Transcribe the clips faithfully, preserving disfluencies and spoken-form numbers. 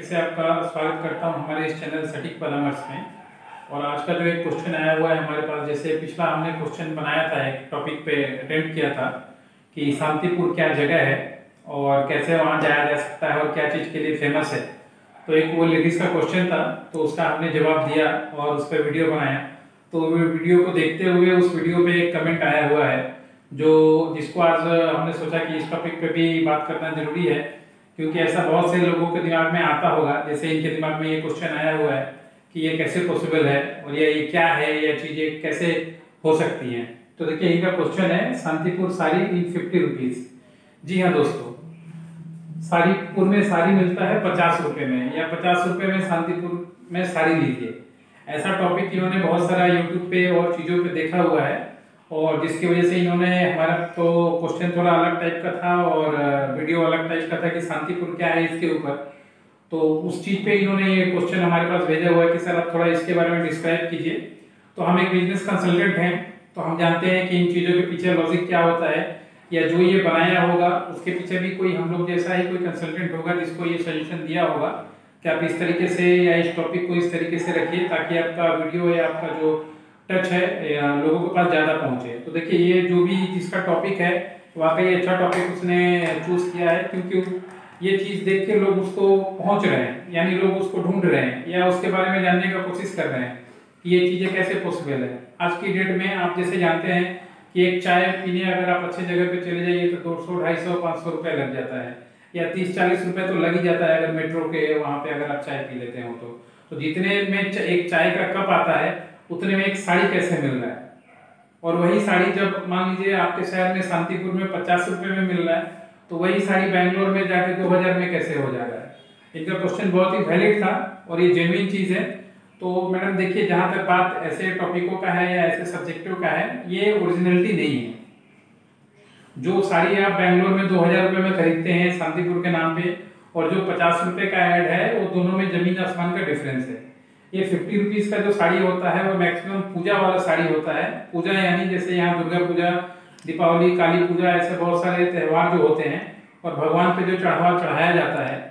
से आपका स्वागत करता हूं हमारे इस चैनल सटीक परामर्श में। और आज का जो एक क्वेश्चन आया हुआ है हमारे पास, जैसे पिछला हमने क्वेश्चन बनाया था, एक टॉपिक पे अटेम्प्ट किया था कि शांतिपुर क्या जगह है और कैसे वहां जाया जा सकता है और क्या चीज़ के लिए फेमस है। तो एक वो लेडीज़ का क्वेश्चन था, तो उसका हमने जवाब दिया और उस पर वीडियो बनाया। तो वीडियो को देखते हुए उस वीडियो पे एक कमेंट आया हुआ है जो जिसको आज हमने सोचा कि इस टॉपिक पे भी बात करना जरूरी है, क्योंकि ऐसा बहुत से लोगों के दिमाग में आता होगा, जैसे इनके दिमाग में ये क्वेश्चन आया हुआ है कि ये कैसे पॉसिबल है और ये ये क्या है, ये चीज़ें कैसे हो सकती हैं। तो देखिए, इनका क्वेश्चन है Shantipur sari in fifty rupees. जी हाँ दोस्तों, शांतिपुर में साड़ी मिलता है पचास रुपये में, या पचास रुपये में शांतिपुर में साड़ी लीजिए। ऐसा टॉपिक इन्होंने बहुत सारा यूट्यूब पे और चीज़ों पे देखा हुआ है, और जिसकी वजह से इन्होंने हमारा तो क्वेश्चन थोड़ा अलग टाइप का था और वीडियो अलग टाइप का था कि शांतिपुर क्या है इसके ऊपर। तो उस चीज़ पे इन्होंने ये क्वेश्चन हमारे पास भेजा हुआ है कि सर आप थोड़ा इसके बारे में डिस्क्राइब कीजिए। तो हम एक बिजनेस कंसल्टेंट हैं, तो हम जानते हैं कि इन चीज़ों के पीछे लॉजिक क्या होता है, या जो ये बनाया होगा उसके पीछे भी कोई हम लोग जैसा ही कोई कंसल्टेंट होगा जिसको ये सजेशन दिया होगा कि आप इस तरीके से या इस टॉपिक को इस तरीके से रखिए ताकि आपका वीडियो या आपका जो टच है लोगों के पास ज़्यादा पहुंचे। तो देखिए, ये जो भी जिसका टॉपिक है वाकई अच्छा टॉपिक उसने चूज किया है, क्योंकि ये चीज़ देख के लोग उसको पहुंच रहे हैं, यानी लोग उसको ढूंढ रहे हैं या उसके बारे में जानने का कोशिश कर रहे हैं कि ये चीज़ें कैसे पॉसिबल है। आज की डेट में आप जैसे जानते हैं कि एक चाय पीने अगर आप अच्छी जगह पे चले जाइए तो दो सौ ढाई सौ पाँच सौ रुपये लग जाता है, या तीस चालीस रुपये तो लग ही जाता है अगर मेट्रो के वहाँ पे अगर आप चाय पी लेते हो तो। तो जितने में एक चाय का कप आता है उतने में एक साड़ी कैसे मिल रहा है, और वही साड़ी जब मान लीजिए आपके शहर में शांतिपुर में पचास रुपये में मिल रहा है, तो वही साड़ी बैंगलोर में जाके दो हजार में कैसे हो जा रहा है। इनका क्वेश्चन बहुत ही वैलिड था और ये जेन्युइन चीज़ है। तो मैडम देखिए, जहाँ तक बात ऐसे टॉपिकों का है या ऐसे सब्जेक्टों का है, ये ओरिजिनलिटी नहीं है। जो साड़ी आप बैंगलोर में दो हजार रुपये में खरीदते हैं शांतिपुर के नाम पे, और जो पचास रुपये का ऐड है, वो दोनों में जमीन आसमान का डिफरेंस है। ये फिफ्टी रुपीज़ का जो साड़ी होता है वो मैक्सिमम पूजा वाला साड़ी होता है। पूजा यानी जैसे यहाँ दुर्गा पूजा, दीपावली, काली पूजा, ऐसे बहुत सारे त्यौहार जो होते हैं, और भगवान पे जो चढ़ावा चढ़ाया जाता है,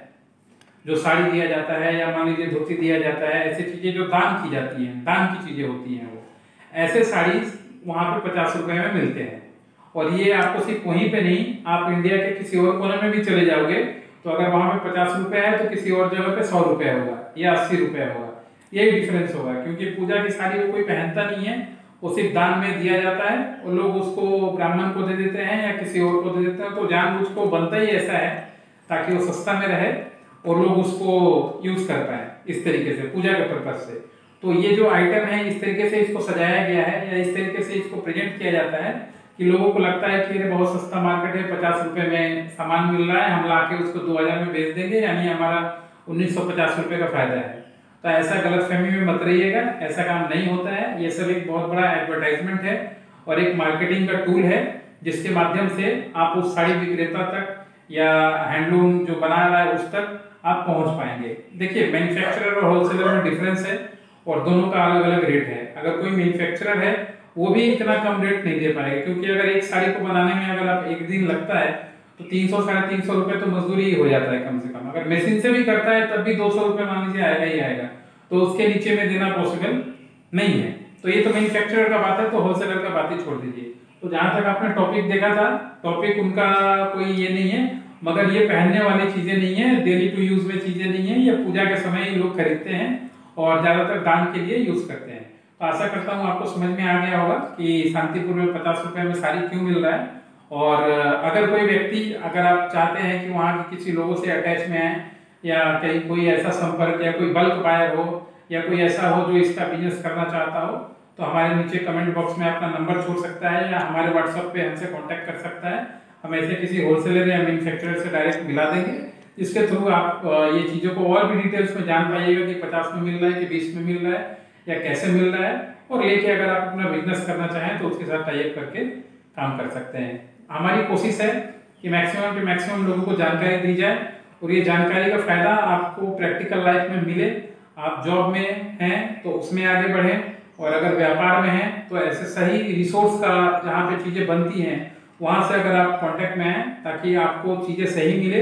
जो साड़ी दिया जाता है या मान लीजिए धोती दिया जाता है, ऐसी चीज़ें जो दान की जाती हैं, दान की चीज़ें होती हैं, वो ऐसे साड़ी वहाँ पे पचास रुपये में मिलते हैं। और ये आपको सिर्फ वहीं पे नहीं, आप इंडिया के किसी और कोने में भी चले जाओगे तो अगर वहाँ पे पचास रुपये है तो किसी और जगह पे सौ रुपये होगा या अस्सी रुपये होगा। यही डिफरेंस होगा, क्योंकि पूजा की साड़ी को कोई पहनता नहीं है, वो सिर्फ दान में दिया जाता है और लोग उसको ब्राह्मण को दे देते हैं या किसी और को दे देते हैं। तो जानबूझ को बनता ही ऐसा है ताकि वो सस्ता में रहे और लोग उसको यूज कर पाए इस तरीके से पूजा के पर्पज से। तो ये जो आइटम है इस तरीके से इसको सजाया गया है या इस तरीके से इसको प्रेजेंट किया जाता है कि लोगों को लगता है कि ये बहुत सस्ता मार्केट है, पचास रुपए में सामान मिल रहा है, हम लाके उसको दो हजार में बेच देंगे, यानी हमारा उन्नीस सौ पचास रुपये का फायदा है। तो ऐसा गलतफहमी में मत रहिएगा, ऐसा काम नहीं होता है। ये सब एक बहुत बड़ा एडवर्टाइजमेंट है और एक मार्केटिंग का टूल है, जिसके माध्यम से आप उस साड़ी विक्रेता तक या हैंडलूम जो बना रहा है उस तक आप पहुंच पाएंगे। देखिए, मैन्युफैक्चरर और होलसेलर में डिफरेंस है और दोनों का अलग अलग रेट है। अगर कोई मैन्युफैक्चरर है वो भी इतना कम रेट नहीं दे पाएगा, क्योंकि अगर एक साड़ी को बनाने में अगर आप एक दिन लगता है तो तीन सौ साढ़े तीन सौ रुपये तो मजदूरी ही हो जाता है कम से कम। अगर मशीन से भी करता है तब भी दो सौ रुपये मान लीजिए आएगा ही आएगा, तो उसके नीचे में देना पॉसिबल नहीं है। तो ये तो मैन्युफैक्चरर का बात है, तो होलसेलर का बात ही छोड़ दीजिए। तो जहाँ तक आपने टॉपिक देखा था, टॉपिक उनका कोई ये नहीं है, मगर ये पहनने वाली चीजें नहीं है, डेली टू यूज में चीजें नहीं है, ये पूजा के समय ही लोग खरीदते हैं और ज्यादातर दान के लिए यूज करते हैं। तो आशा करता हूँ आपको समझ में आ गया होगा कि शांतिपुर में पचास रुपए में साड़ी क्यों मिल रहा है। और अगर कोई व्यक्ति, अगर आप चाहते हैं कि वहाँ के किसी लोगों से अटैच में आए, या कहीं कोई ऐसा संपर्क या कोई बल्क बायर हो या कोई ऐसा हो जो इसका बिजनेस करना चाहता हो, तो हमारे नीचे कमेंट बॉक्स में अपना नंबर छोड़ सकता है या हमारे व्हाट्सएप पे हमसे कांटेक्ट कर सकता है। हम ऐसे किसी होलसेलर या मैन्युफैक्चरर से डायरेक्ट मिला देंगे, जिसके थ्रू आप ये चीज़ों को और भी डिटेल्स में जान पाइएगा कि पचास में मिल रहा है कि बीस में मिल रहा है या कैसे मिल रहा है, और लेके अगर आप अपना बिजनेस करना चाहें तो उसके साथ टाइप करके काम कर सकते हैं। हमारी कोशिश है कि मैक्सिमम के मैक्सिमम लोगों को जानकारी दी जाए और ये जानकारी का फायदा आपको प्रैक्टिकल लाइफ में मिले। आप जॉब में हैं तो उसमें आगे बढ़ें, और अगर व्यापार में हैं तो ऐसे सही रिसोर्स का जहाँ पे चीज़ें बनती हैं वहाँ से अगर आप कांटेक्ट में आए ताकि आपको चीज़ें सही मिले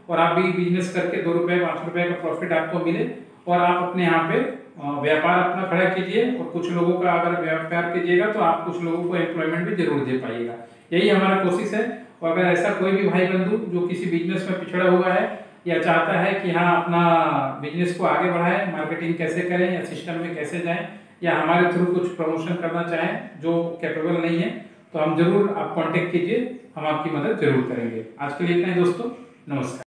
और आप भी बिजनेस करके दो रुपये पाँच रुपये का प्रॉफिट आपको मिले और आप अपने यहाँ पे व्यापार अपना खड़ा कीजिए। और कुछ लोगों का अगर व्यापार कीजिएगा तो आप कुछ लोगों को एम्प्लॉयमेंट भी जरूर दे पाइएगा। यही हमारा कोशिश है। और अगर ऐसा कोई भी भाई बंधु जो किसी बिजनेस में पिछड़ा हुआ है या चाहता है कि हाँ अपना बिजनेस को आगे बढ़ाएं, मार्केटिंग कैसे करें या सिस्टम में कैसे जाएं, या हमारे थ्रू कुछ प्रमोशन करना चाहें जो कैपेबल नहीं है, तो हम जरूर आप कांटेक्ट कीजिए, हम आपकी मदद जरूर करेंगे। आज के लिए इतना ही दोस्तों, नमस्कार।